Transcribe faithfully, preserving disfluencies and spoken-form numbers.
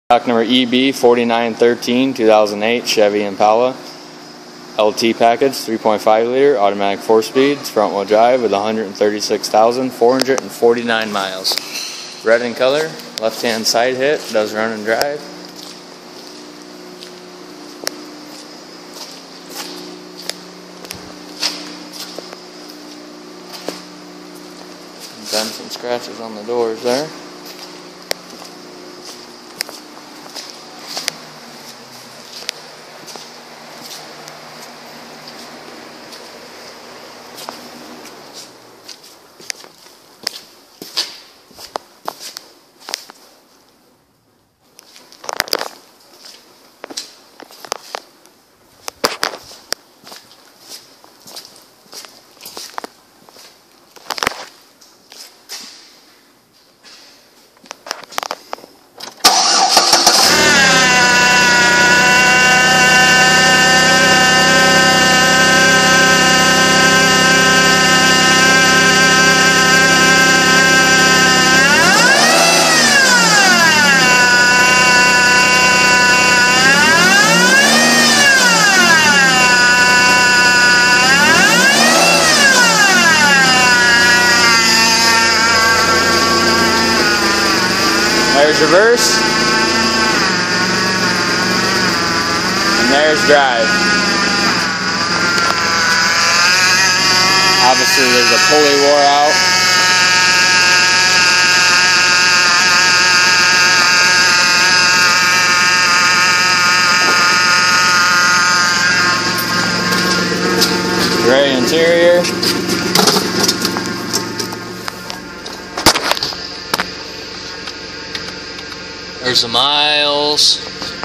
Stock number E B forty-nine thirteen, two thousand eight Chevy Impala. L T package, three point five liter, automatic four speeds, front wheel drive with one hundred thirty-six thousand four hundred forty-nine miles. Red in color, left hand side hit, does run and drive. Done some scratches on the doors there. There's reverse, and there's drive. Obviously there's a pulley wore out. Gray interior. There's the miles.